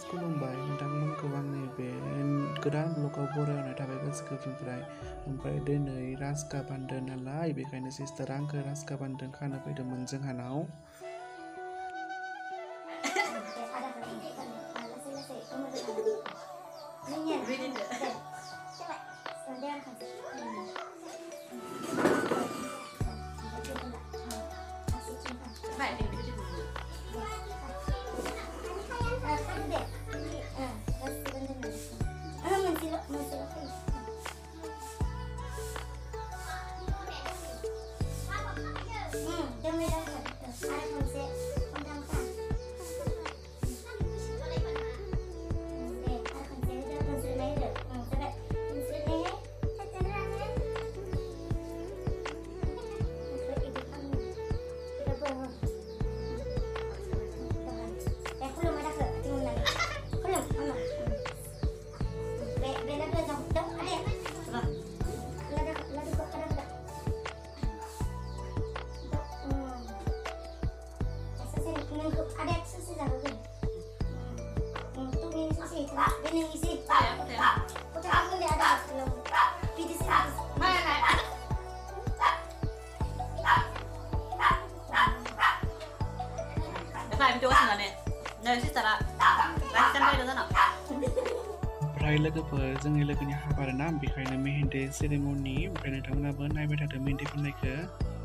खुलुमबाय नोंथांमोनखौ आंनि बे गोदान ब्लगाव बरायनाय थाबाय गोसो गोरबोनिफ्राय। ओमफ्राय दिनै राजका बान्दो नालाय बेखायनो सिस्टारा आंखौ राजका बान्दो खानो फैदोंमोन जोंहानाव। ओमफ्राय लोगोफोर जोंनि लोगोनि हाबा आरोना बेखायनो मेहेन्दी सेरेमनि ओमफ्राय नोंथांमोनाबो नायबाय थादों मेहेन्दी फोननायखौ।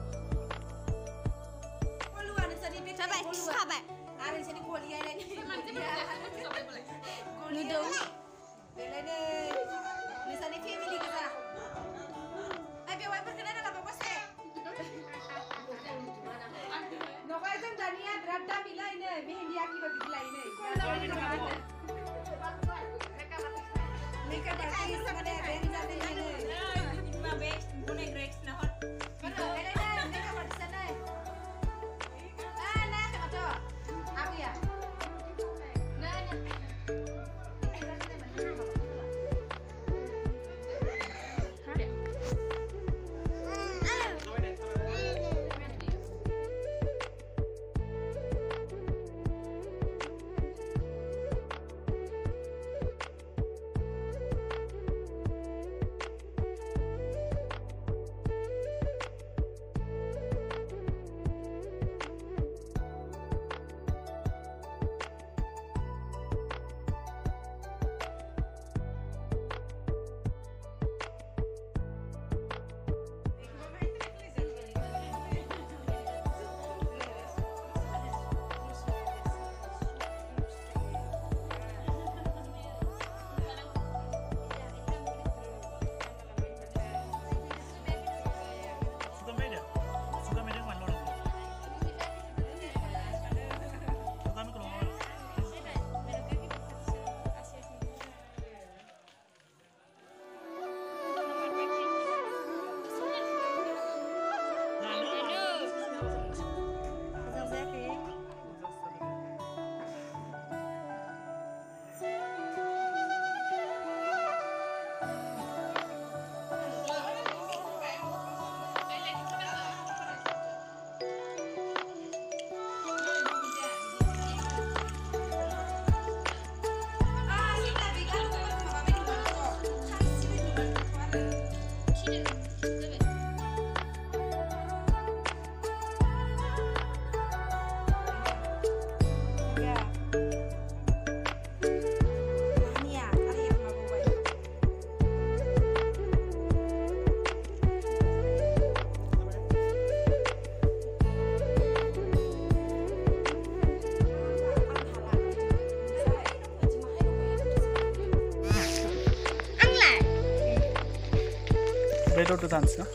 Betul tuh dans, no?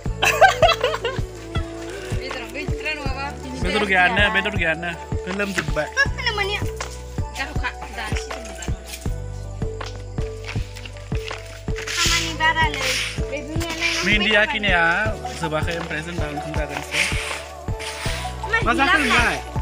Betul gimana? Film jebak. Apa namanya? Karuka dasi teman. Kamani barale. Mehendi kini ya sebagai present tahun kemarin sih. Masa kan enggak?